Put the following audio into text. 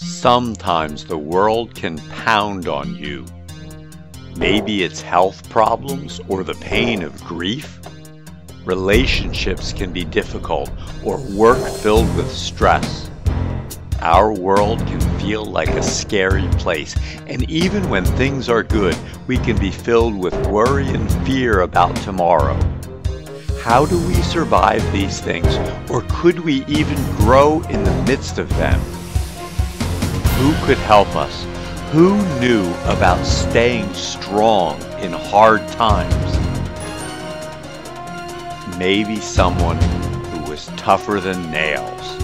Sometimes the world can pound on you. Maybe it's health problems or the pain of grief. Relationships can be difficult or work filled with stress. Our world can feel like a scary place, and even when things are good, we can be filled with worry and fear about tomorrow. How do we survive these things, or could we even grow in the midst of them? Who could help us? Who knew about staying strong in hard times? Maybe someone who was tougher than nails.